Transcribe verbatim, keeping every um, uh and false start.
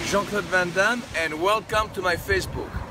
Jean-Claude Van Damme and welcome to my Facebook.